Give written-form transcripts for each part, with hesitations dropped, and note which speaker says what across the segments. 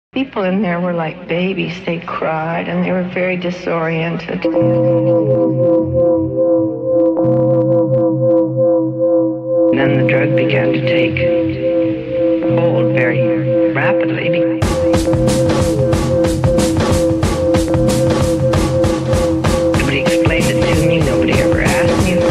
Speaker 1: People in there were like babies. They cried and they were very disoriented. And then the drug began to take hold very rapidly. Nobody explained it to me. Nobody ever asked me.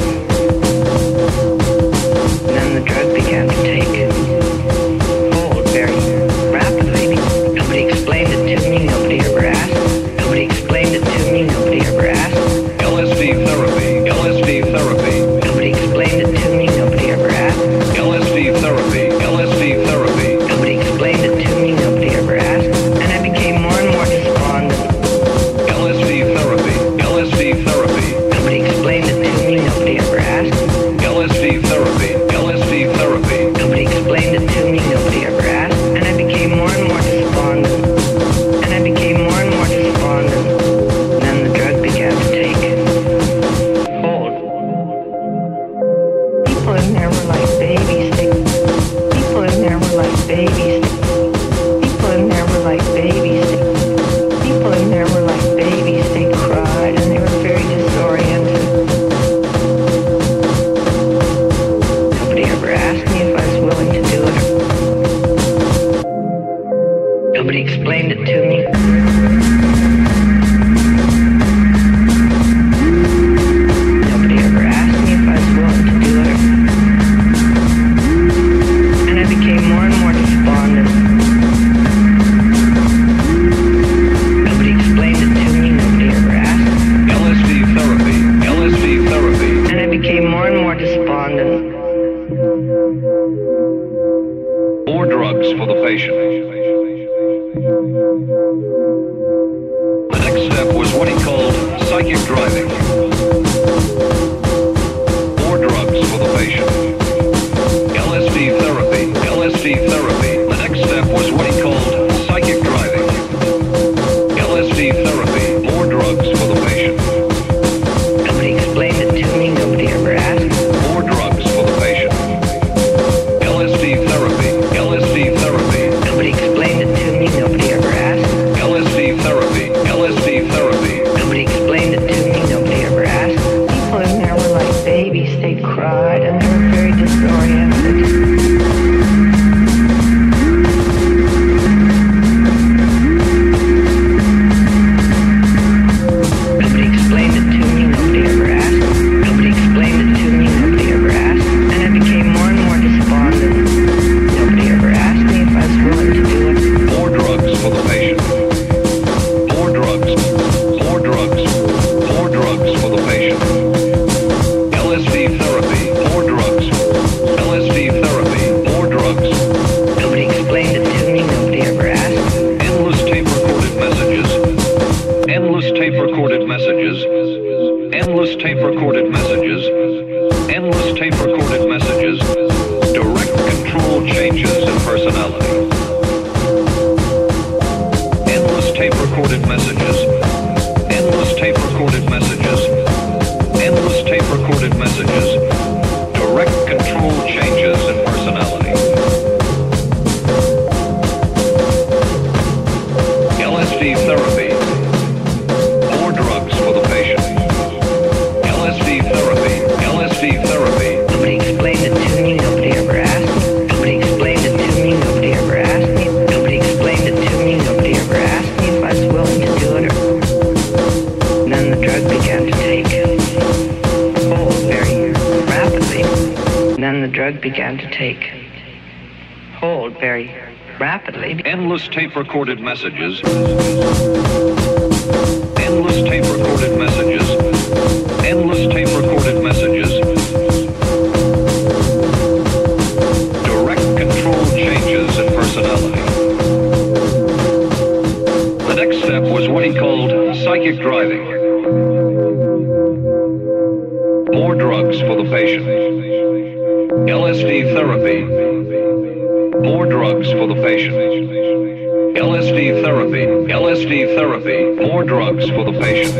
Speaker 1: And then the drug began to take hold very rapidly. Nobody explained it to me. Nobody ever asked. Nobody explained it to me. Nobody ever asked.
Speaker 2: LSD therapy. LSD therapy.
Speaker 1: Nobody explained it to me. Nobody ever asked.
Speaker 2: LSD therapy. LSD therapy.
Speaker 1: Nobody explained it to me. Nobody ever asked. And I became more and more despondent.
Speaker 2: LSD therapy. LSD therapy.
Speaker 1: Nobody explained it to me. Nobody ever asked.
Speaker 2: LSD therapy. LSD therapy.
Speaker 1: Nobody explained it to me. Nobody ever asked. And I became more and more despondent. And I became more and more despondent. And then the drug began to take hold. People in there were like babies. People in there were like babies. People in there were like babies. People in there were like babies. They cried and they were very disoriented. Nobody ever asked me if I was willing to do it. Nobody explained it to me. Nobody ever asked me if I was willing to do it. And I became more and more despondent. Nobody explained it to me. Nobody ever asked.
Speaker 2: LSD therapy. LSD therapy.
Speaker 1: And I became more and more despondent.
Speaker 2: More drugs for the patient. The next step was what he called psychic driving. More drugs for the patient. LSD therapy. LSD therapy. The next step was what he called psychic driving. LSD therapy. More drugs for the patient.
Speaker 1: Nobody explained it to me. Nobody ever asked.
Speaker 2: More drugs for the patient. LSD therapy. LSD therapy.
Speaker 1: Nobody explained it to me. Nobody ever asked.
Speaker 2: LSD therapy. LSD therapy.
Speaker 1: Nobody explained it to me. Nobody ever asked. People in there were like babies. They cried and they were very disoriented. Nobody explained it to me. Nobody ever asked. Nobody explained it to me. Nobody ever asked. And I became more and more despondent. Nobody ever asked me if I was willing to do it.
Speaker 2: More drugs for the patient. More drugs. More drugs. More drugs for the patient. LSD therapy. More drugs. LSD therapy. More drugs.
Speaker 1: Nobody explained it to me. Nobody ever asked.
Speaker 2: Endless tape-recorded messages. Endless tape-recorded messages. Endless tape-recorded messages. Endless tape-recorded messages. Direct control changes in personality. Endless tape-recorded messages. Endless tape-recorded messages. Endless tape-recorded messages. Direct control changes in personality. LSD therapy. More drugs for the patient. LSD therapy. LSD therapy.
Speaker 1: Nobody explained it to me. Nobody ever asked me. Nobody explained it to me. Nobody ever asked me. Nobody explained it to me. Nobody ever asked me if I was willing to do it. And then the drug began to take hold very rapidly. And then the drug began to take hold very rapidly.
Speaker 2: Endless tape-recorded messages. Endless tape-recorded messages. Endless tape-recorded messages. Direct control changes in personality. The next step was what he called psychic driving. More drugs for the patient. LSD therapy. More drugs for the patient. LSD therapy. LSD therapy. More drugs for the patient.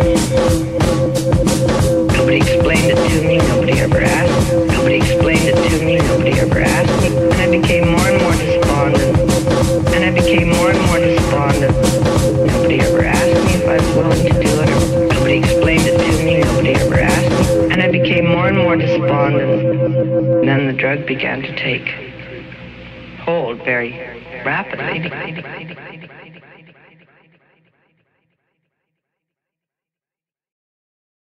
Speaker 1: Nobody explained it to me. Nobody ever asked. Nobody explained it to me. Nobody ever asked me. And I became more and more despondent. And I became more and more despondent. despondent. Nobody ever asked me if I was willing to do it, or nobody explained it to me, nobody ever asked me. And I became more and more despondent. And then the drug began to take hold very rapidly.